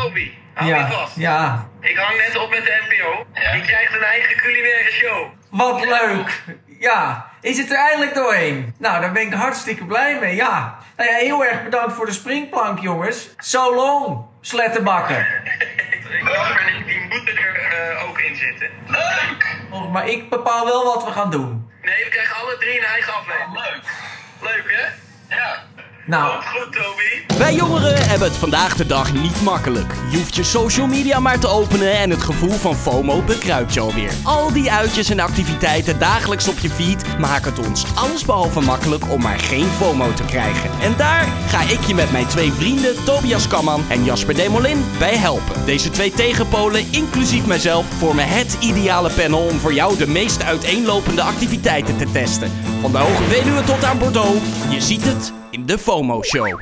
Toby, hou je vast. Ja. Ik hang net op met de NPO. Ja. Die krijgt een eigen culinaire show. Wat leuk. Ja, is het er eindelijk doorheen? Nou, daar ben ik hartstikke blij mee, ja. Nou ja, heel erg bedankt voor de springplank, jongens. So long, slettenbakken. Jasper en ik, die moeten er ook in zitten. Leuk. Oh, maar ik bepaal wel wat we gaan doen. Nee, we krijgen alle 3 een eigen aflevering. Leuk. Leuk, hè? Ja. Nou. Goed, Toby. Wij jongeren hebben het vandaag de dag niet makkelijk. Je hoeft je social media maar te openen en het gevoel van FOMO bekruipt je alweer. Al die uitjes en activiteiten dagelijks op je feed maken het ons allesbehalve makkelijk om maar geen FOMO te krijgen. En daar ga ik je met mijn 2 vrienden Tobias Kamman en Jasper Demolin bij helpen. Deze 2 tegenpolen, inclusief mijzelf, vormen het ideale panel om voor jou de meest uiteenlopende activiteiten te testen. Van de Hoge Veluwe tot aan Bordeaux, je ziet het in de FOMO-show.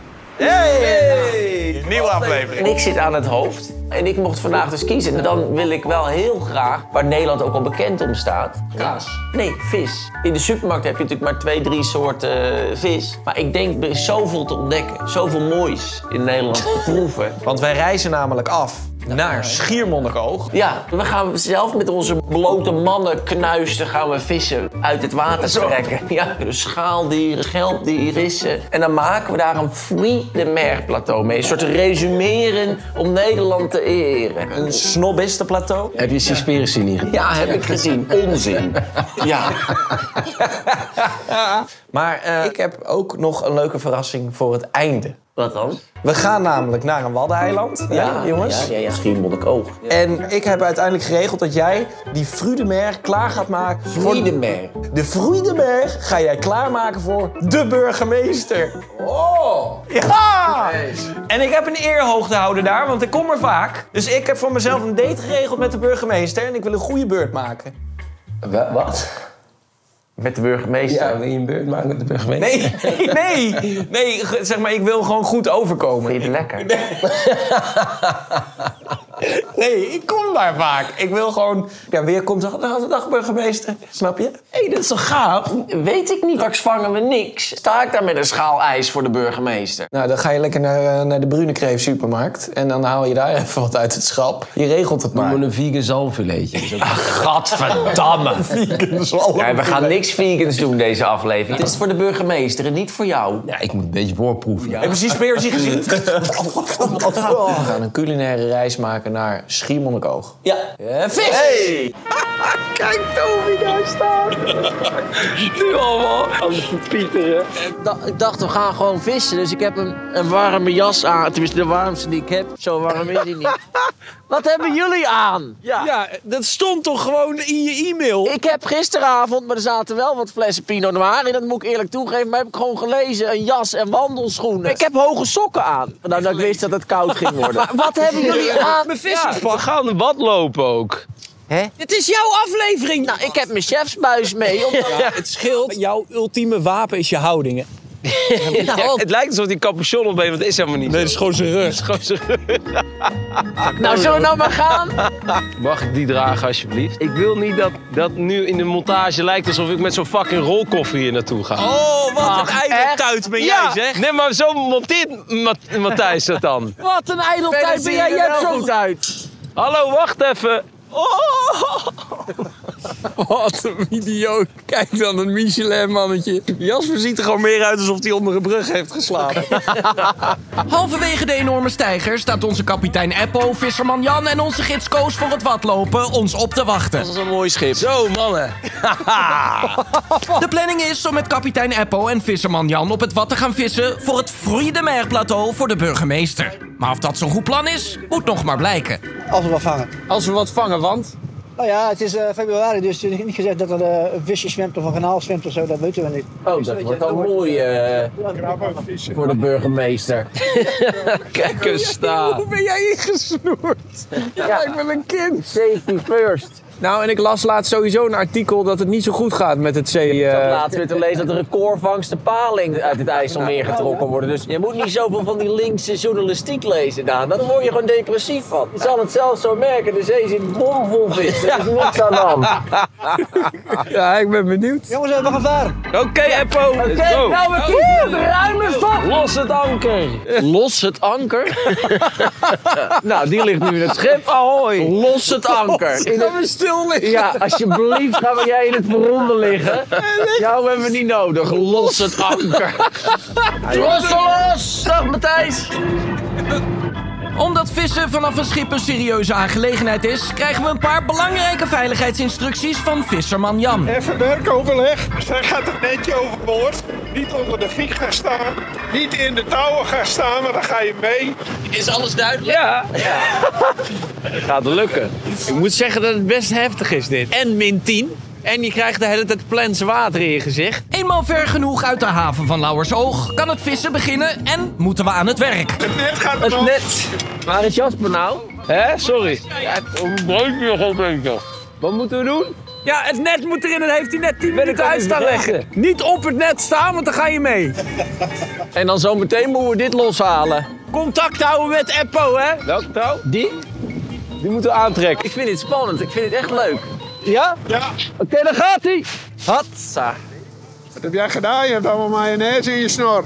Hey! Nieuwe aflevering. En ik zit aan het hoofd. En ik mocht vandaag dus kiezen. En dan wil ik wel heel graag, waar Nederland ook al bekend om staat... Kaas. Nee, vis. In de supermarkt heb je natuurlijk maar 2, 3 soorten vis. Maar ik denk, er is zoveel te ontdekken. Zoveel moois in Nederland te proeven. Want wij reizen namelijk af naar Schiermonnikoog. Ja, we gaan zelf met onze blote mannenknuisten gaan we vissen uit het water trekken. Ja, dus schaaldieren, schelpdieren, vissen. En dan maken we daar een fruit de mer plateau mee. Een soort resumeren om Nederland te eren. Een snobbistenplateau. Heb je Seaspiracy niet gezien? Ja, heb ik gezien. Onzin. Ja. Maar ik heb ook nog een leuke verrassing voor het einde. Wat dan? We gaan namelijk naar een waddeneiland, ja, jongens. Ja. Schiermonnikoog. En ik heb uiteindelijk geregeld dat jij die fruit de mer klaar gaat maken. Fruit de mer. De fruit de mer ga jij klaarmaken voor de burgemeester. Oh. Ja! En ik heb een eerhoogtehouder daar, want ik kom er vaak. Dus ik heb voor mezelf een date geregeld met de burgemeester en ik wil een goede beurt maken. Wat? Met de burgemeester? Ja, wil je een beurt maken met de burgemeester? Nee, zeg maar, ik wil gewoon goed overkomen. Vind je het lekker? Nee, ik kom daar vaak. Ik wil gewoon... Ja, weer komt dag burgemeester. Snap je? Hé, dat is toch gaaf? Weet ik niet. Straks vangen we niks. Sta ik daar met een schaal ijs voor de burgemeester? Nou, dan ga je lekker naar de Brunekreef supermarkt. En dan haal je daar even wat uit het schap. Je regelt het maar. Noem me een vegan zalmfiletje. Gadverdamme. Vegan zalm. Ja, we gaan niks vegans doen deze aflevering. Het is voor de burgemeester en niet voor jou. Ja, ik moet een beetje voorproeven. Ja. Heb je Seaspiracy gezien? We gaan een culinaire reis maken naar Schiermonnikoog. Ja. Vis! Hey! Kijk, Toby, daar staat. Nu allemaal aan de verpieteren. Ik dacht, we gaan gewoon vissen. Dus ik heb een warme jas aan. Tenminste, de warmste die ik heb. Zo warm is hij niet. Wat hebben jullie aan? Ja, dat stond toch gewoon in je e-mail? Ik heb gisteravond, maar er zaten wel wat flessen Pinot Noir in. Dat moet ik eerlijk toegeven. Maar heb ik gewoon gelezen, een jas en wandelschoenen. Ik heb hoge sokken aan. Nou, dat ik wist dat het koud ging worden. Maar wat hebben jullie aan? Mijn visserspak. We gaan een bad lopen ook. Hè? Het is jouw aflevering! Nou, ik heb mijn chefsbuis mee. Omdat... Ja, het scheelt. Jouw ultieme wapen is je houding. Ja, Het lijkt alsof hij capuchon op heeft, maar dat is helemaal niet. Nee, dat is gewoon zijn rug. Het is gewoon zijn rug. Nou, zullen we nou maar gaan? Mag ik die dragen, alsjeblieft? Ik wil niet dat nu in de montage lijkt alsof ik met zo'n fucking rolkoffer hier naartoe ga. Oh, wat een ijdeltuit ben jij, zeg. Nee, maar zo monteert Matthijs dat dan. Wat een ijdeltijd ben jij. Jij hebt zo goed uit. Hallo, wacht even. Oh. Wat een idioot. Kijk dan, een Michelin-mannetje. Jasper ziet er gewoon meer uit alsof hij onder een brug heeft geslapen. Halverwege de enorme steiger staat onze kapitein Eppo, visserman Jan en onze gids Koos voor het watlopen ons op te wachten. Dat is een mooi schip. Zo, mannen. De planning is om met kapitein Eppo en visserman Jan op het wat te gaan vissen voor het Fruit de Mer plateau voor de burgemeester. Maar of dat zo'n goed plan is, moet nog maar blijken. Als we wat vangen. Als we wat vangen, want... Nou ja, het is februari, dus het is niet gezegd dat er een visje zwemt of een kanaal zwemt of zo, dat weten we niet. Oh, dat wordt al mooi voor de burgemeester. Kijk eens daar. Hoe ben jij ingesnoerd? Ja, ik ben een kind. Safety first. Nou, en ik las laatst sowieso een artikel dat het niet zo goed gaat met het zee. Ik had laatst weer te lezen dat er recordvangsten paling uit het IJsselmeer getrokken worden. Dus je moet niet zoveel van die linkse journalistiek lezen, Daan. Dan word je gewoon depressief van. Je zal het zelf zo merken, de zee zit bomvol vis. Er is niks aan de hand. Ja, ik ben benieuwd. Jongens, we gaan varen. Oké, Eppo. Oké, nou we kiezen. Ruim is toch? Los het anker. Los het anker? Nou, die ligt nu in het schip. Ahoy. Los het anker. Gaan we stil liggen? Ja, alsjeblieft gaan we jij in het verronden liggen. Jou hebben we niet nodig. Los het anker. Los! Dag Matthijs. Omdat vissen vanaf een schip een serieuze aangelegenheid is, krijgen we een paar belangrijke veiligheidsinstructies van visserman Jan. Even werkoverleg. Dan gaat het netje overboord. Niet onder de giek gaan staan. Niet in de touwen gaan staan, maar dan ga je mee. Is alles duidelijk? Ja. Gaat lukken. Ik moet zeggen dat het best heftig is dit. En -10. En je krijgt de hele tijd Plens water in je gezicht. Eenmaal ver genoeg uit de haven van Lauwersoog kan het vissen beginnen en moeten we aan het werk. Het net gaat Het omhoog. net. Waar is Jasper nou? Hè? Sorry. Wat moeten we doen? Ja, het net moet erin en heeft hij net 10 minuten uit staan leggen. Niet op het net staan, want dan ga je mee. En dan zometeen moeten we dit loshalen. Contact houden met Eppo, hè? Welke touw? Die? Die moeten we aantrekken. Ik vind dit spannend. Ik vind het echt leuk. Ja? Ja, Oké, daar gaat hij. Hatsa. wat heb jij gedaan? Je hebt allemaal mayonaise in je snor.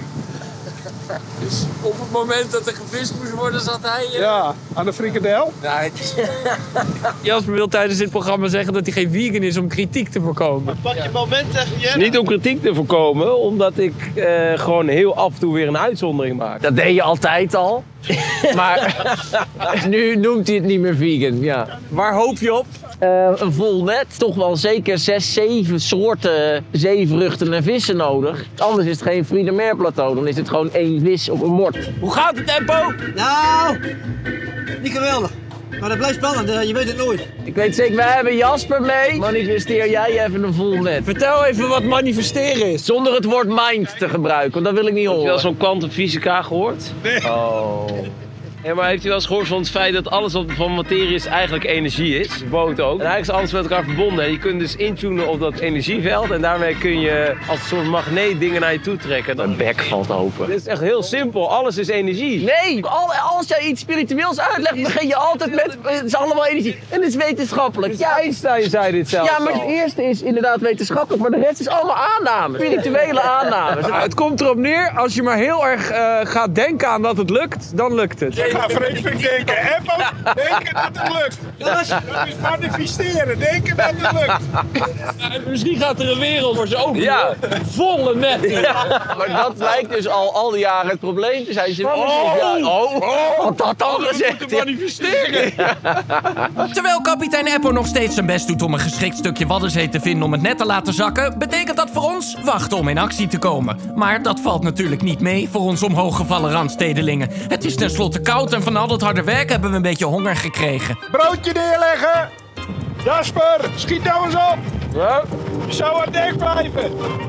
Op het moment dat er gevist moest worden, zat hij... Ja, aan de frikadel. Jasper wil tijdens dit programma zeggen dat hij geen vegan is om kritiek te voorkomen. Pak je moment tegen je. Niet om kritiek te voorkomen, omdat ik gewoon heel af en toe weer een uitzondering maak. Dat deed je altijd al. Maar nu noemt hij het niet meer vegan, ja. Waar hoop je op? Een vol net. Toch wel zeker 6, 7 soorten zeevruchten en vissen nodig. Anders is het geen Friedemerplateau. Dan is het gewoon 1 vis op een mort. Hoe gaat het, Eppo? Nou, niet geweldig. Maar dat blijft spannend, je weet het nooit. Ik weet zeker, wij hebben Jasper mee. Manifesteer jij even een vol net. Vertel even wat manifesteren is. Zonder het woord mind te gebruiken, want dat wil ik niet Heb je wel horen. zo'n kwantumfysica gehoord? Nee. Oh. Ja, maar heeft u wel eens gehoord van het feit dat alles wat van materie is eigenlijk energie is? De boot ook. En eigenlijk is alles met elkaar verbonden. En je kunt dus intunen op dat energieveld en daarmee kun je als een soort magneet dingen naar je toe trekken. Mijn bek valt open. Dit is echt heel simpel. Alles is energie. Nee, als jij iets spiritueels uitlegt, begin je altijd met het is allemaal energie. En het is wetenschappelijk. Ja, Einstein zei dit zelf. ja, maar het eerste is inderdaad wetenschappelijk, maar de rest is allemaal aannames. Spirituele aannames. Het komt erop neer, als je maar heel erg gaat denken aan dat het lukt, dan lukt het. Ik ga vreselijk denken. Eppo, denken dat het lukt. Dat is manifesteren. Denken dat het lukt. Misschien gaat er een wereld voor ze open. Ja. Volle netten. Maar dat lijkt dus al die jaren het probleem te zijn. Wat dat dan gezegd? Manifesteren. Terwijl kapitein Eppo nog steeds zijn best doet om een geschikt stukje Waddenzee te vinden om het net te laten zakken, betekent dat voor ons wachten om in actie te komen. Maar dat valt natuurlijk niet mee voor ons omhooggevallen randstedelingen. Het is tenslotte koud en van al dat harde werk hebben we een beetje honger gekregen. Broodje neerleggen. Jasper, schiet nou eens op. Ja. Je zou aan dek blijven.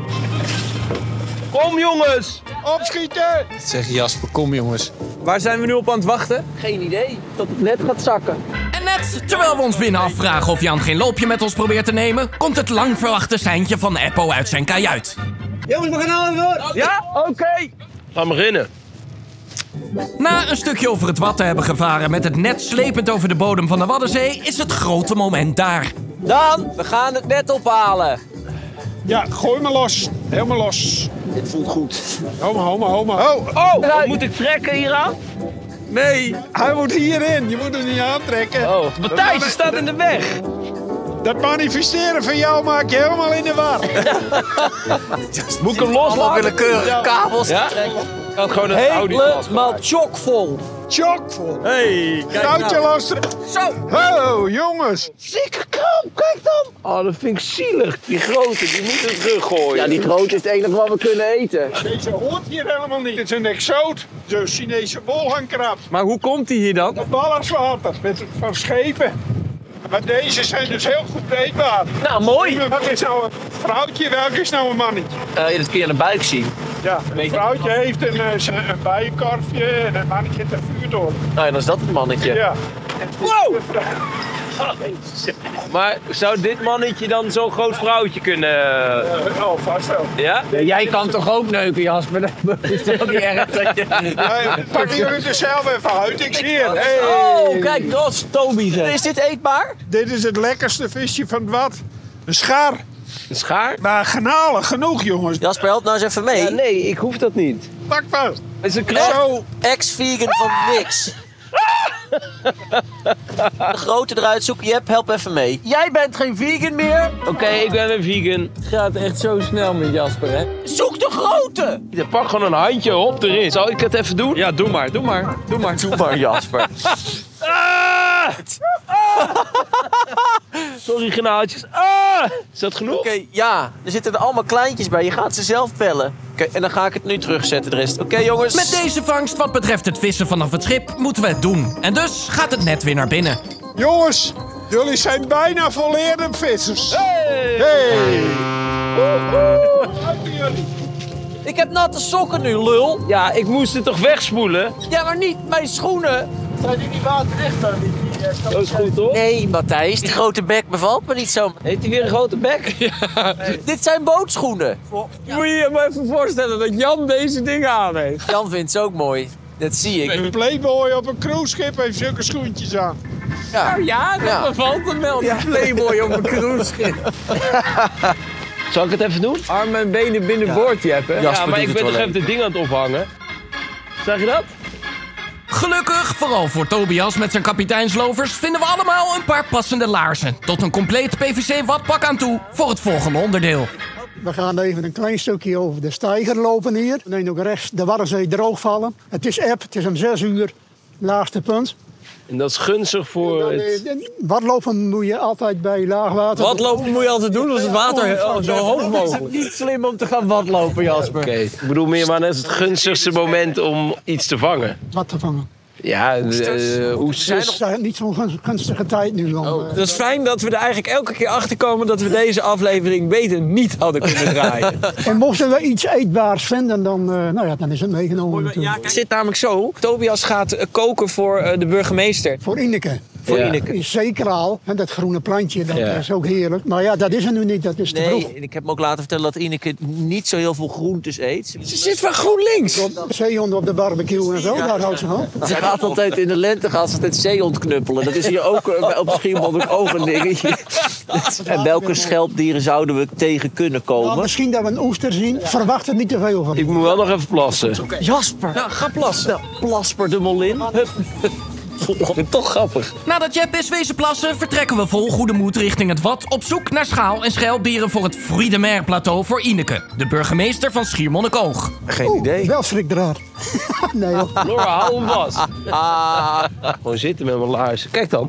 Kom jongens! Opschieten. Zeg Jasper, kom jongens. Waar zijn we nu op aan het wachten? Geen idee. Tot het net gaat zakken. En net terwijl we ons binnen afvragen of Jan geen loopje met ons probeert te nemen, komt het lang verwachte seintje van Eppo uit zijn kajuit. Jongens, we gaan nou even door. Ja? Oké. Gaan beginnen. Na een stukje over het wat te hebben gevaren met het net slepend over de bodem van de Waddenzee, is het grote moment daar. Daan, we gaan het net ophalen. Ja, gooi me los. Helemaal los. Dit voelt goed. Homa. Oh, Moet ik trekken hieraan? nee. Hij moet hierin. Je moet hem niet aantrekken. Oh, Matthijs, je staat in de weg. Dat manifesteren van jou maak je helemaal in de war. Moet ik hem loslaten? Willekeurige kabels Ja? trekken. Ik had gewoon een Audi Helemaal chockvol. Chockvol. Hey, kijk Touwtje nou. los. Zo. Ho, jongens. Zieke kramp, kijk dan. Oh, dat vind ik zielig. Die grote, die moet ik teruggooien. Ja, die grote is het enige wat we kunnen eten. Deze hoort hier helemaal niet. Het is een exoot. Zo'n Chinese bolhangkrab. Maar hoe komt hij hier dan? Ballerswater van schepen. Maar deze zijn dus heel goed eetbaar. Nou, mooi. Welke is nou een vrouwtje, welke is nou een mannetje? Dat kun je aan de buik zien. Ja, een vrouwtje heeft een bijenkorfje en een mannetje heeft een vuurdoorn. Nou, dan is dat het mannetje. Ja. Wow! Maar zou dit mannetje dan zo'n groot vrouwtje kunnen... Oh, vast wel. Ja? Jij kan toch ook neuken, Jasper? Dat is toch niet erg dat je... Pakken jullie er zelf even uit, ik zie het. Hey. Oh, kijk, dat is Toby. Is dit eetbaar? Dit is het lekkerste visje van het wat. Een schaar. Een schaar? Maar garnalen genoeg, jongens. Jasper, help nou eens even mee. Ja, nee, ik hoef dat niet. Pak vast. Het is een krab. Zo. Ex-vegan van niks. De grote eruit zoeken. Jep, help even mee. Jij bent geen vegan meer. Oké, ik ben een vegan. Het gaat echt zo snel met Jasper, hè? Zoek de grote. Ja, pak gewoon een handje op erin. Zal ik het even doen? Ja, doe maar. Doe maar, Jasper. Sorry, genaaltjes. Is dat genoeg? Oké, ja. Er zitten er allemaal kleintjes bij. Je gaat ze zelf pellen. Oké, en dan ga ik het nu terugzetten, de rest. Oké, jongens. Met deze vangst wat betreft het vissen vanaf het schip moeten we het doen. En dus gaat het net weer naar binnen. Jongens, jullie zijn bijna volleerde vissers. Hey! Hey. Ik heb natte sokken nu, lul. Ja, ik moest het toch wegspoelen? Ja, maar niet mijn schoenen. Zijn die waterecht dan niet? Dat is goed, toch? Nee, Matthijs. Die grote bek bevalt me niet zo. Heeft hij weer een grote bek? Dit zijn bootschoenen. Moet je je maar even voorstellen dat Jan deze dingen aan heeft. Jan vindt ze ook mooi. Dat zie ik. Een playboy op een cruiseschip heeft zulke schoentjes aan. Ja, Ja, dat bevalt hem wel. Die Playboy op een cruiseschip. Zal ik het even doen? Armen en benen binnenboord, Jep, hè? Jasper Ja, maar doet ik het ben wel toch even het ding aan het ophangen. Zag je dat? Gelukkig, vooral voor Tobias met zijn kapiteinslovers, vinden we allemaal een paar passende laarzen. Tot een compleet PVC-watpak aan toe voor het volgende onderdeel. We gaan even een klein stukje over de steiger lopen hier. Dan nog rechts de Waddenzee droog vallen. Het is eb, het is om 6 uur. Laagste punt. En dat is gunstig voor het... Watlopen moet je altijd bij laagwater. Watlopen moet je altijd doen als het water zo hoog mogelijk. Het is niet slim om te gaan watlopen, Jasper. Oké, ik bedoel meer, maar dat is het gunstigste moment om iets te vangen. Wat te vangen. Ja, Het oesters. Het is niet zo'n gunstige tijd nu. Dat is fijn dat we er eigenlijk elke keer achter komen dat we deze aflevering beter niet hadden kunnen draaien. En mochten we iets eetbaars vinden, dan, dan is het meegenomen natuurlijk. Het zit namelijk zo. Tobias gaat koken voor de burgemeester. Voor Ineke. Voor Ja. Ineke. Is zeker al. En dat groene plantje, dat Ja. is ook heerlijk. Maar ja, dat is er nu niet. Dat is te vroeg. Nee, en ik heb me ook laten vertellen dat Ineke niet zo heel veel groentes eet. Ze zit van GroenLinks. Zeehonden op de barbecue en zo, daar houdt ze van. Ze gaat altijd in de lente gaat ze altijd zeehond knuppelen. Dat is hier ook op Schiermonnikoog ook een dingetje. En welke schelpdieren zouden we tegen kunnen Nou, komen? misschien dat we een oester zien. Verwacht er niet te veel van. Ik moet wel nog even plassen. Jasper! Nou, ga plassen. Plasper de Molin. Hup. Toch grappig. Nadat Jep is wezen plassen, vertrekken we vol goede moed richting het Wad op zoek naar schaal- en schelpdieren voor het Fruit de Mer plateau voor Ineke, de burgemeester van Schiermonnikoog. Geen idee. Wel schrikdraad. Nee hoor. Laura, hou hem vast. Gewoon zitten met mijn laarzen. Kijk dan.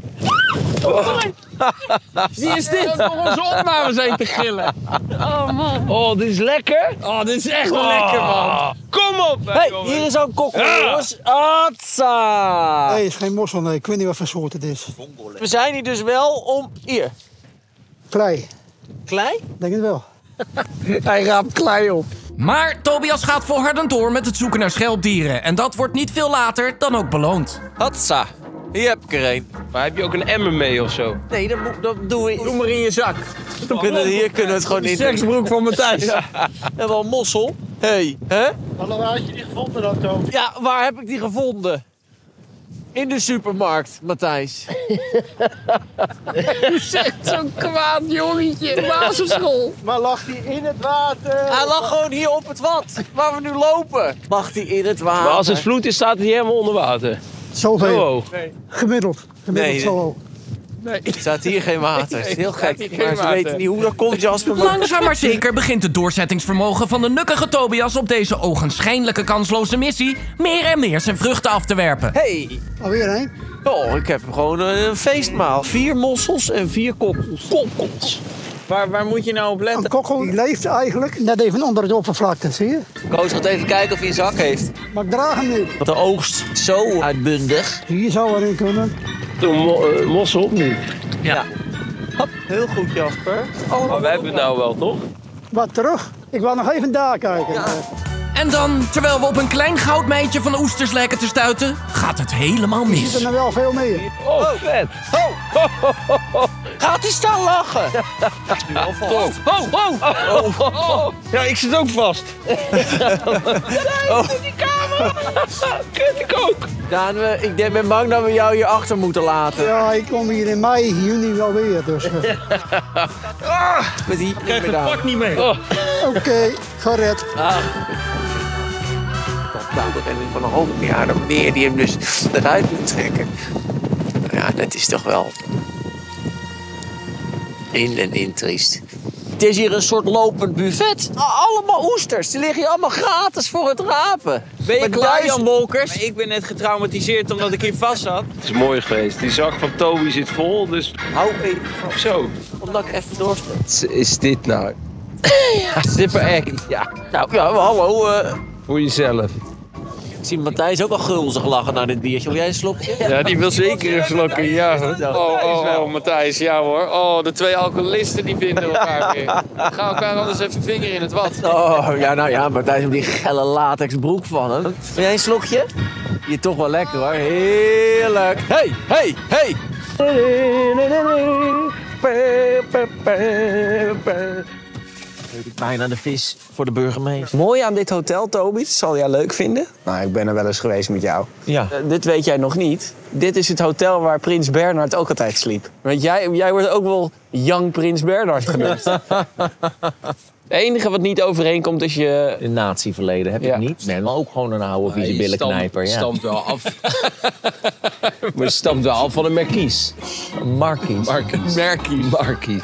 Wie is dit? Dat we onze opname zijn te gillen. Oh man. Oh, dit is lekker. Oh, dit is echt wel lekker, man. Kom op. Hé, hier is ook kokkel, jongens. Atsa! Nee, het is geen mossel. Nee. Ik weet niet wat voor soort het is. We zijn hier dus wel om... Hier. Klei. Klei? Denk het wel. Hij raapt klei op. Maar Tobias gaat volhardend door met het zoeken naar schelpdieren. En dat wordt niet veel later dan ook beloond. Hatsa. Hier heb ik er een. Maar heb je ook een emmer mee of zo? Nee, dat doen we... Doe maar in je zak. Hier kunnen we het gewoon Die niet... seksbroek van Matthijs. En wel een mossel. Hé, hè? Hallo, had je die gevonden dan, Toon? Ja, waar heb ik die gevonden? In de supermarkt, Matthijs. Je zegt zo'n kwaad jongetje. Basisschool. Maar lag die in het water? Hij lag gewoon hier op het Wad, waar we nu lopen. Lag hij in het water? Maar als het vloed is, staat hij helemaal onder water. Zoveel. Zo hoog. Gemiddeld. Gemiddeld Nee, zo hoog. Nee. Er staat hier geen water. Het is heel staat hier gek. geen Maar ze water. weten niet hoe dat komt, Jasper. Maar... Langzaam maar zeker begint het doorzettingsvermogen van de nukkige Tobias op deze ogenschijnlijke kansloze missie meer en meer zijn vruchten af te werpen. Hey, Alweer heen? oh, ik heb gewoon een feestmaal. 4 mossels en 4 kokkels. Kokkels. Waar moet je nou op Een letten? kokkel die leeft eigenlijk net even onder het oppervlakte, zie je? Koos gaat even kijken of hij een zak heeft. Maar ik draag hem niet. Want de oogst zo uitbundig. Hier zou erin kunnen. Toen mossel op nu. Ja. Hop, heel goed, Jasper. Maar we hebben het nou wel, toch? Wat terug? Ik wil nog even daar kijken. Ja. En dan, terwijl we op een klein goudmijntje van oesters lijken te stuiten, gaat het helemaal Er mis. zitten er wel veel meer. Oh, vet. Gaat hij staan lachen? Ja, ik zit ook vast. Die kamer. Kut, ik ook. Daan, ik ben bang dat we jou hier achter moeten laten. Ja, ik kom hier in mei, juni wel weer. Dus, Met die Krijg het pak niet mee. Oké, gered. Nou, dan ben ik van een half jaar dan meer die hem dus eruit moet trekken. Nou ja, dat is toch wel in triest. Het is hier een soort lopend buffet. Allemaal oesters. Die liggen hier allemaal gratis voor het rapen. Ben je Met klaar, Jan Wolkers? Ik ben net getraumatiseerd omdat ik hier vast zat. Het is mooi geweest. Die zak van Toby zit vol, dus... Hou even Zo. omdat ik even doorstel. Wat is dit nou? Super act. Ja. Nou, ja, hallo. Voor jezelf. Ik zie Matthijs ook al gulzig lachen naar dit biertje. Wil jij een slokje? Ja, die wil zeker een slokje, ja. Oh, Matthijs, ja hoor. Oh, de twee alcoholisten die vinden elkaar weer. Ga elkaar anders even vinger in het wat. Oh, ja, nou ja, Matthijs met die gelle latex broek van hem. Wil jij een slokje? Je toch wel lekker hoor. Heerlijk. Hey, hey, hey. Bijna de vis voor de burgemeester. Mooi aan dit hotel, Toby, dat zal jij leuk vinden. Nou, ik ben er wel eens geweest met jou. Ja. Dit weet jij nog niet. Dit is het hotel waar Prins Bernhard ook altijd sliep. Want jij wordt ook wel Young Prins Bernhard genoemd. Het enige wat niet overeenkomt is je... Een nazi-verleden heb ik niet. Nee, maar ook gewoon een oude vieze billenknijper. Ja. Stamt wel af. Maar het stamt wel af van een markies. Markies. Markies.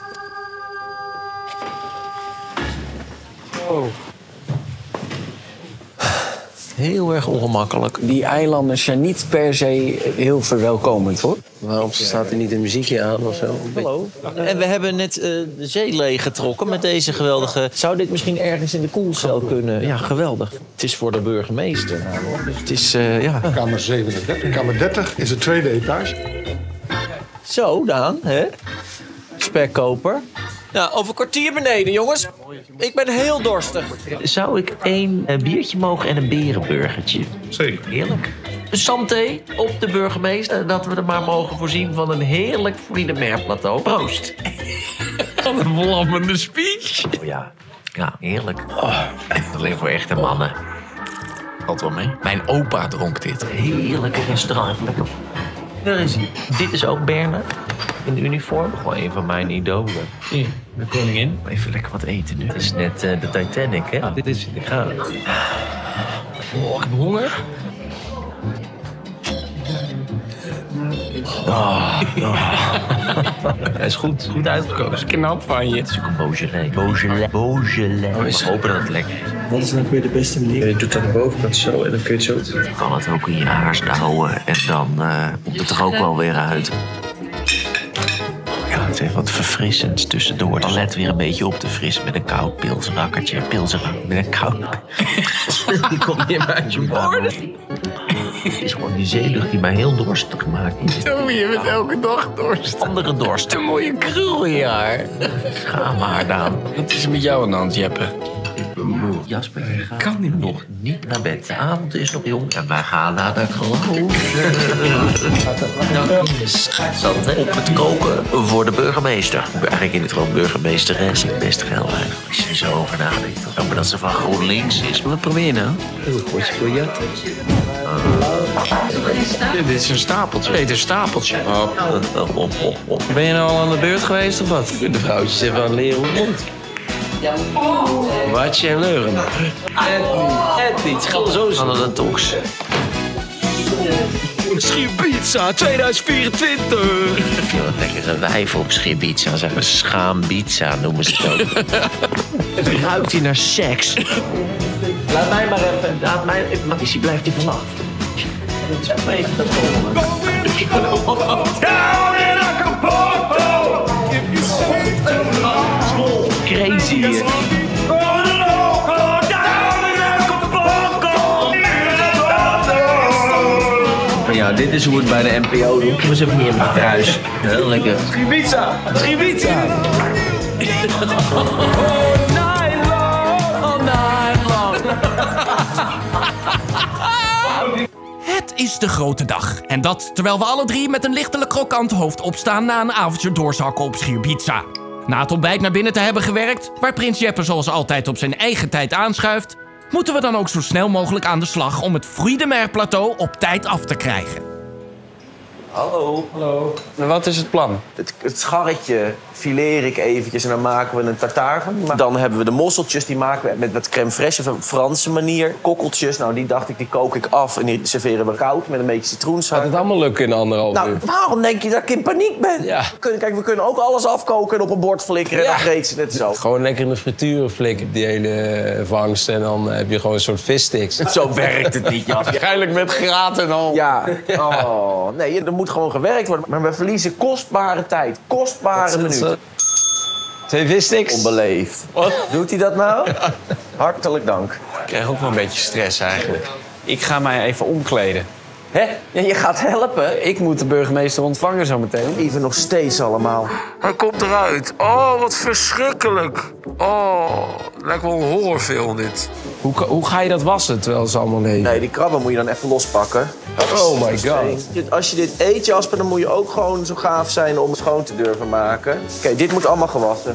Heel erg ongemakkelijk. Die eilanders zijn niet per se heel verwelkomend, hoor. Waarom staat er niet een muziekje aan of zo? Hallo. En we hebben net de zee leeggetrokken met deze geweldige... Zou dit misschien ergens in de koelcel kunnen? Ja, geweldig. Het is voor de burgemeester. Dus het is, ja... Kamer 37. Kamer 30 is de tweede etage. Zo, Daan, hè? Spekkoper. Nou, over een kwartier beneden, jongens. Ik ben heel dorstig. Zou ik 1 biertje mogen en een berenburgertje? Zeker. Heerlijk. Santé op de burgemeester. Dat we er maar mogen voorzien van een heerlijk Friedemer-plateau. Proost. Wat een vlammende speech. Oh ja. Ja, heerlijk. Alleen voor echte mannen. Valt wel mee. Mijn opa dronk dit. Heerlijke restaurant. Lekker. Daar is hij. Dit is ook Bernard. In de uniform. Gewoon een van mijn idolen. Ja, de koningin. Even lekker wat eten nu. Het is net de Titanic, hè? Ja, dit is het. Ja. Oh, ik heb honger. Hij is goed uitgekomen. Dat is knap van je. Het is ook een Beaujolais. Beaujolais. We hopen dat het lekker is. Wat is nou weer de beste manier? Je doet aan de bovenkant zo en dan kun je het zo doen. Je kan het ook in je haars houden en dan komt het er ook wel weer uit. Ja, het heeft wat verfrissends tussendoor. Dan let weer een beetje op te frissen met een koud pilsrakkertje. Met een koud... Die komt niet meer uit je woorden. Het is gewoon die zeelucht die mij heel dorstig maakt. Toby, je bent elke dag dorst. Andere dorst. Een mooie krul in je haar. Ga maar, Daan. Wat is er met jou aan de hand, Jeppe? Jasper, je gaat nog niet naar bed. De avond is nog jong en wij gaan naar de geloof. Zat op het koken voor de burgemeester. Eigenlijk in het gewoon burgemeesteres. Best geld eigenlijk. Als je er zo over nadenkt. Oh, maar dat ze van GroenLinks is. Wat probeer je nou? Een potje voor je. Dit is een stapeltje. Nee, het is een stapeltje. Op. Ben je nou al aan de beurt geweest of wat? De vrouwtjes even aan leren hoe het moet. Wat je leuren. Het niet. Gaan we zo aan de tox. Schiepizza 2024. Wat lekkere wijven op Schiepizza. Zeg maar schaambizza noemen ze het ook. Het ruikt hier naar seks. Laat mij maar even. Mattie, blijft hier vanaf. Zeg maar even dat volgende. Down in Acapulco. Crazy hier. Ja, dit is hoe het bij de NPO doet. We zitten niet in mijn thuis. Heel lekker. Schiepizza. Schiepizza. All night long. Het is de grote dag. En dat terwijl we alle drie met een lichtelijk krokant hoofd opstaan na een avondje doorzakken op schierpizza. Na het ontbijt naar binnen te hebben gewerkt, waar prins Jeppe zoals altijd op zijn eigen tijd aanschuift, moeten we dan ook zo snel mogelijk aan de slag om het Fruit de Mer plateau op tijd af te krijgen. Hallo. Hallo. En wat is het plan? Het scharretje fileer ik eventjes en dan maken we een tartaar van. Dan hebben we de mosseltjes, die maken we met crème fraîche op een Franse manier. Kokkeltjes, nou die dacht ik, die kook ik af en die serveren we koud met een beetje citroensap. Gaat het allemaal lukken in 1,5 uur? Nou, waarom denk je dat ik in paniek ben? Ja. We kunnen ook alles afkoken en op een bord flikkeren en dan vreet ze het zo. Gewoon lekker in de frituur flikken, die hele vangst. En dan heb je gewoon een soort vissticks. Zo werkt het niet, Jas. Waarschijnlijk met graat en al. Ja. Oh, nee, er moet gewoon gewerkt worden. Maar we verliezen kostbare tijd. Kostbare minuten. 2 vissticks. Onbeleefd. Wat? Doet hij dat nou? Hartelijk dank. Ik krijg ook wel een beetje stress eigenlijk. Ik ga mij even omkleden. Hè? Ja, je gaat helpen. Ik moet de burgemeester ontvangen zometeen. Even nog steeds allemaal. Hij komt eruit. Oh, wat verschrikkelijk. Oh, lijkt wel een horrorfilm dit. Hoe ga je dat wassen terwijl ze allemaal leven? Nee, die krabben moet je dan even lospakken. Oh my god. Als je dit eet, Jasper, dan moet je ook gewoon zo gaaf zijn om het schoon te durven maken. Oké, dit moet allemaal gewassen.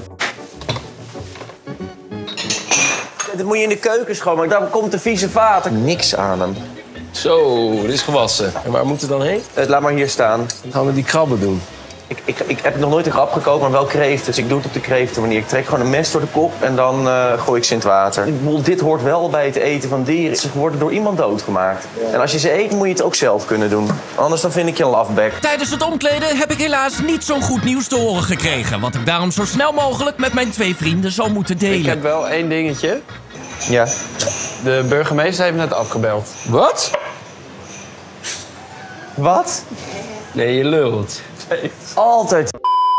Dit moet je in de keuken schoonmaken. Dan komt de vieze vaat. Niks aan hem. Zo, dit is gewassen. En waar moet het dan heen? Laat maar hier staan. Wat gaan we die krabben doen? Ik heb nog nooit een grap gekookt, maar wel kreeft. Dus ik doe het op de kreeftenmanier. Ik trek gewoon een mes door de kop en dan gooi ik ze in het water. Ik bedoel, dit hoort wel bij het eten van dieren. Ze worden door iemand doodgemaakt. Ja. En als je ze eet, moet je het ook zelf kunnen doen. Anders dan vind ik je een lafbek. Tijdens het omkleden heb ik helaas niet zo'n goed nieuws te horen gekregen. Wat ik daarom zo snel mogelijk met mijn 2 vrienden zou moeten delen. Ik heb wel 1 dingetje. Ja. De burgemeester heeft net afgebeld. Wat? Wat? Nee, je lult. Altijd.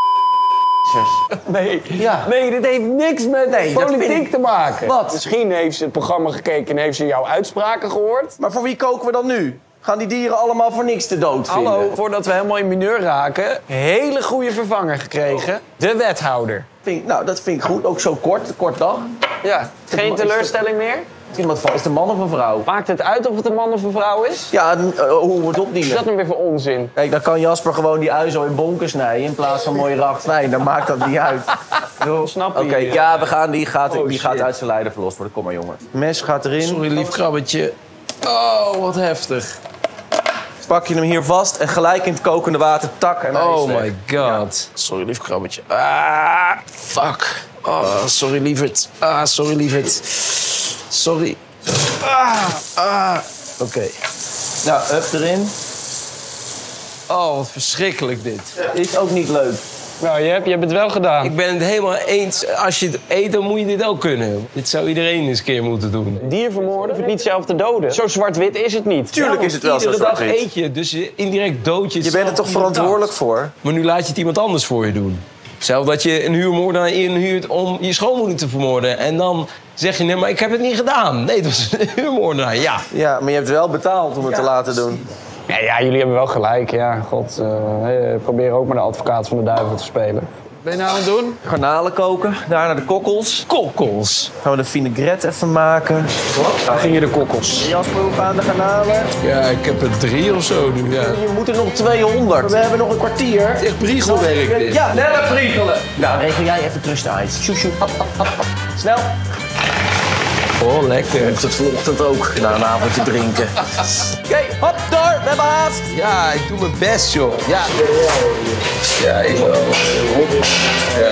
Nee. Ja. Nee, dit heeft niks met politiek te maken. Wat? Misschien heeft ze het programma gekeken en heeft ze jouw uitspraken gehoord. Maar voor wie koken we dan nu? Gaan die dieren allemaal voor niks te dood vinden? Hallo, voordat we helemaal in mineur raken, hele goede vervanger gekregen. De wethouder. Nou, dat vind ik goed. Ook zo kort dag. Ja, geen teleurstelling meer? Is de man of een vrouw? Maakt het uit of het een man of een vrouw is? Ja, hoe we het opdienen. Wat is dat nou weer voor onzin? Kijk, dan kan Jasper gewoon die ui zo in bonken snijden in plaats van mooi rachtfijn. Dan maakt dat niet uit. Snap je? Oké, ja, die gaat uit zijn lijden verlost worden. Kom maar, jongen. Mes gaat erin. Sorry, lief krabbetje. Oh, wat heftig. Pak je hem hier vast en gelijk in het kokende water tak en oh my god. Sorry, lief krabbetje. Ah, fuck. Oh, sorry, lieverd. Ah, sorry, lieverd. Sorry. Oké. Nou, hup erin. Oh, wat verschrikkelijk dit. Is ook niet leuk. Nou, je hebt het wel gedaan. Ik ben het helemaal eens. Als je het eet, dan moet je dit ook kunnen. Dit zou iedereen eens een keer moeten doen. Dier vermoorden, hoeft niet zelf te doden. Zo zwart-wit is het niet. Tuurlijk is het wel zo Iedere dag zwart-wit. eet je, dus indirect dood je het. Je bent er toch verantwoordelijk voor? Maar nu laat je het iemand anders voor je doen. Zelf dat je een huurmoordenaar inhuurt om je schoonmoeder te vermoorden. En dan zeg je, nee, maar ik heb het niet gedaan. Nee, het was een huurmoordenaar, ja. Ja, maar je hebt wel betaald om het te laten doen. Ja, jullie hebben wel gelijk. Ja, god. Probeer ook maar de advocaat van de duivel te spelen. Ben je nou aan het doen? Garnalen koken, daarna de kokkels. Kokkels. Gaan we de vinaigrette even maken. Daar gingen de kokkels. Jasper, hoe gaan de garnalen? Ja, ik heb er 3 of zo nu, ja. Je moet er nog 200. We hebben nog een kwartier. Het is echt briegelwerk dit. Ja, sneller priegelen. Nou, regel jij even tussenuit. Sjoe, sjoe. Snel. Oh, lekker. Komt het vanochtend ook na een avondje drinken. Oké, hop, door. We hebben haast. Ja, ik doe mijn best, joh. Ja. Ja, ik wel. Ja.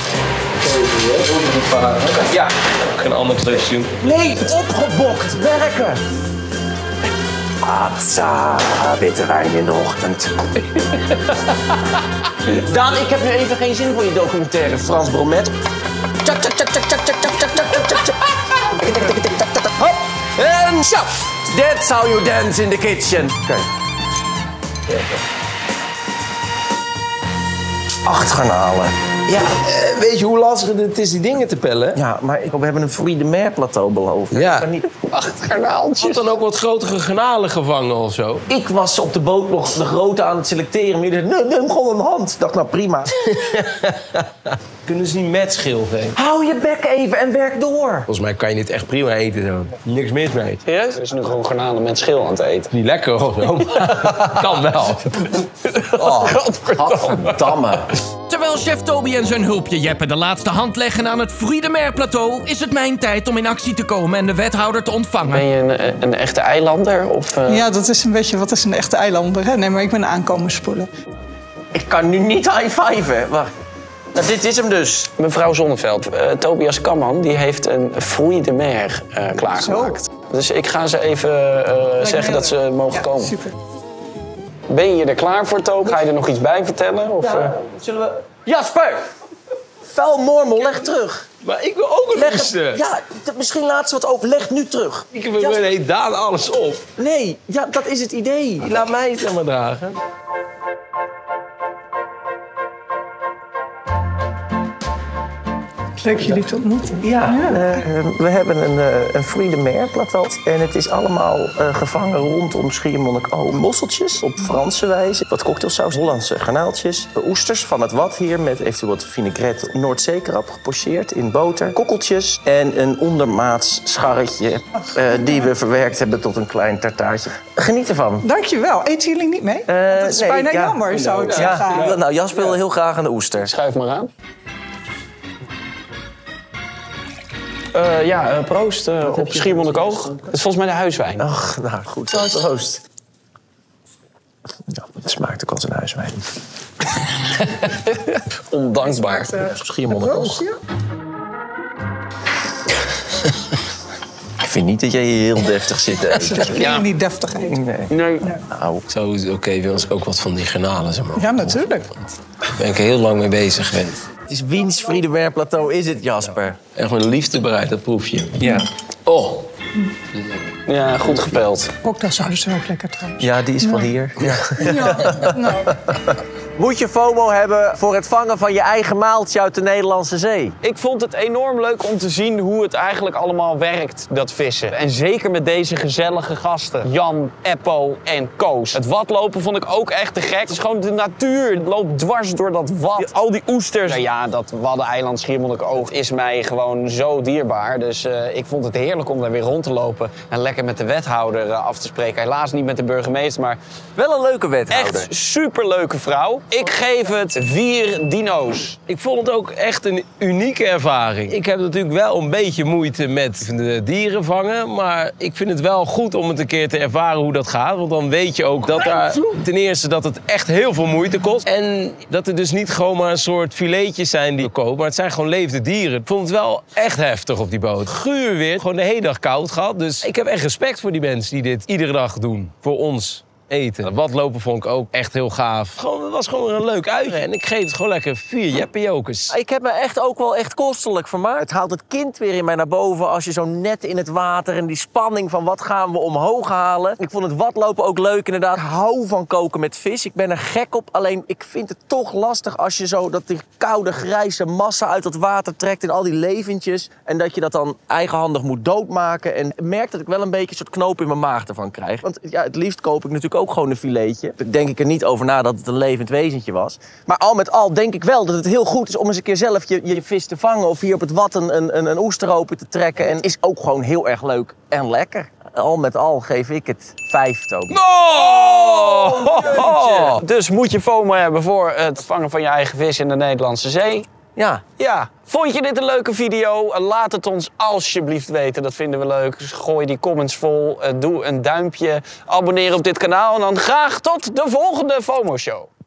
Ja. Geen ander klusje doen. Nee, opgebokt. Werken. Atsa, witte wijn in de ochtend. Daan, ik heb nu even geen zin voor je documentaire. Frans Bromet. Tjak, tjak, tjak, tjak, tjak, tjak, tjak, tjak, tjak, tjak. Hop, en shaf. That's how you dance in the kitchen. Oké. 8 garnalen. Ja, Weet je hoe lastig het is die dingen te pellen? ja, maar we hebben een Fruit de Mer plateau beloofd. Ja. Ik kan niet... 8 garnaaltjes. Had dan ook wat grotere garnalen gevangen of zo? Ik was op de boot nog de grote aan het selecteren. Maar jullie zeiden, nee, neem gewoon een hand. Ik dacht, nou prima. Kunnen ze niet met schil geven? Hou je bek even en werk door. Volgens mij kan je dit echt prima eten zo. Niks mis mee. Serieus? Er is nu gewoon garnalen met schil aan het eten. Niet lekker of zo. Kan wel. Oh, gadverdamme. Terwijl chef Toby en zijn hulpje Jeppe de laatste hand leggen aan het Fruit de Mer plateau, is het mijn tijd om in actie te komen en de wethouder te ontvangen. Ben je een echte eilander? Of, Ja, dat is een beetje, wat is een echte eilander? Hè? Nee, maar ik ben aankomen spoelen. Ik kan nu niet high-fiven. Wacht. Nou, dit is hem dus. Mevrouw Zonneveld, Tobias Kamman, die heeft een Fruit de Mer klaargemaakt. Dus ik ga ze even zeggen dat ze mogen komen. Super. Ben je er klaar voor, Toby? Ga je er nog iets bij vertellen? Of, Zullen we... Jasper! Vuil mormel, leg terug. Maar ik wil ook een oester. Ja, misschien laat ze wat over. Leg nu terug. Ik heb er een Daan alles op. Nee, ja, dat is het idee. Laat mij het maar dragen. Leuk jullie te ontmoeten. Ja, we hebben een Fruit de Mer plateau. En het is allemaal gevangen rondom Schiermonnikoog. Mosseltjes op Franse wijze. Wat cocktailsaus, Hollandse garnaaltjes. Oesters van het wat hier met eventueel wat vinaigrette. Noordzeekrab gepocheerd in boter. Kokkeltjes en een ondermaats scharretje die we verwerkt hebben tot een klein tartaartje. Geniet ervan. Dankjewel. Eten jullie niet mee? Dat is bijna jammer, zou ik zeggen. Ja, nou, Jasper wil heel graag aan de oester. Schuif maar aan. Proost op Schiermonnikoog. Het is volgens mij de huiswijn. Ach, nou goed. Proost. Ja, het smaakt ook als een huiswijn. Ondankbaar. Schiermonnikoog. Ik vind niet dat jij hier heel deftig zit te eten. Ik vind niet deftig eten. Nee. Nou, Zo, oké, wil ons ook wat van die garnalen, zeg maar. Ja, natuurlijk. Daar ben ik er heel lang mee bezig geweest. het is wiens Fruit de Mer plateau is het, Jasper? Echt met liefde bereid, dat proefje. Ja. Oh. Ja, goed gepeld. Cocktailsaus zijn ook lekker trouwens. Ja, die is van hier. Ja. Nou. Moet je FOMO hebben voor het vangen van je eigen maaltje uit de Nederlandse Zee? Ik vond het enorm leuk om te zien hoe het eigenlijk allemaal werkt, dat vissen. En zeker met deze gezellige gasten. Jan, Eppo en Koos. Het watlopen vond ik ook echt te gek. Het is gewoon de natuur. Het loopt dwars door dat wat. Al die oesters. Nou ja, dat Waddeneiland Schiermonnikoog is mij gewoon zo dierbaar. Dus ik vond het heerlijk om daar weer rond te lopen. En lekker met de wethouder af te spreken. Helaas niet met de burgemeester, maar wel een leuke wethouder. Echt superleuke vrouw. Ik geef het 4 dino's. Ik vond het ook echt een unieke ervaring. Ik heb natuurlijk wel een beetje moeite met de dieren vangen. Maar ik vind het wel goed om het een keer te ervaren hoe dat gaat. Want dan weet je ook dat daar ten eerste dat het echt heel veel moeite kost. En dat er dus niet gewoon maar een soort filetjes zijn die we kopen. Maar het zijn gewoon levende dieren. Ik vond het wel echt heftig op die boot. Guur weer. Gewoon de hele dag koud gehad. Dus ik heb echt respect voor die mensen die dit iedere dag doen. Voor ons. Eten. Watlopen vond ik ook echt heel gaaf. Het was gewoon een leuk uitje. En ik geef het gewoon lekker 4 jeppejokers. Ik heb me echt ook wel echt kostelijk vermaakt. Het haalt het kind weer in mij naar boven als je zo net in het water en die spanning van wat gaan we omhoog halen. Ik vond het watlopen ook leuk inderdaad. Ik hou van koken met vis. Ik ben er gek op. Alleen ik vind het toch lastig als je zo dat die koude grijze massa uit dat water trekt en al die leventjes. En dat je dat dan eigenhandig moet doodmaken. En ik merk dat ik wel een beetje een soort knoop in mijn maag ervan krijg. Want ja, het liefst koop ik natuurlijk ook gewoon een filetje. Denk ik er niet over na dat het een levend wezentje was. Maar al met al denk ik wel dat het heel goed is om eens een keer zelf je vis te vangen. Of hier op het wat een oester open te trekken. En is ook gewoon heel erg leuk en lekker. Al met al geef ik het 5, Toby. Oh! Dus moet je FOMO hebben voor het vangen van je eigen vis in de Nederlandse Zee. Ja. Ja. Vond je dit een leuke video? Laat het ons alsjeblieft weten. Dat vinden we leuk. Dus gooi die comments vol. Doe een duimpje. Abonneer op dit kanaal. En dan graag tot de volgende FOMO-show.